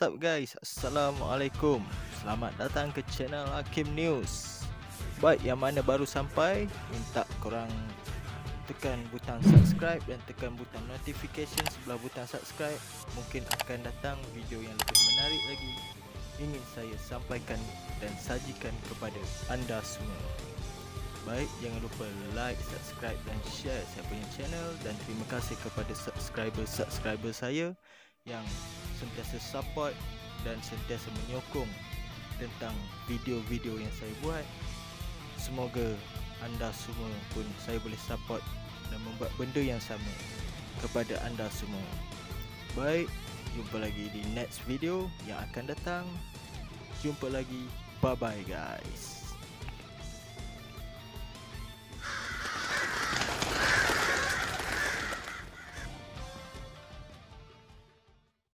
up guys? Assalamualaikum. Selamat datang ke channel Hakim News. Baik, yang mana baru sampai, minta korang tekan butang subscribe dan tekan butang notification sebelah butang subscribe. Mungkin akan datang video yang lebih menarik lagi ingin saya sampaikan dan sajikan kepada anda semua. Baik, jangan lupa like, subscribe dan share saya punya channel. Dan terima kasih kepada subscriber saya yang sentiasa support dan sentiasa menyokong tentang video-video yang saya buat. Semoga anda semua pun saya boleh support dan membuat benda yang sama kepada anda semua. Baik, jumpa lagi di next video yang akan datang. Jumpa lagi, bye bye guys.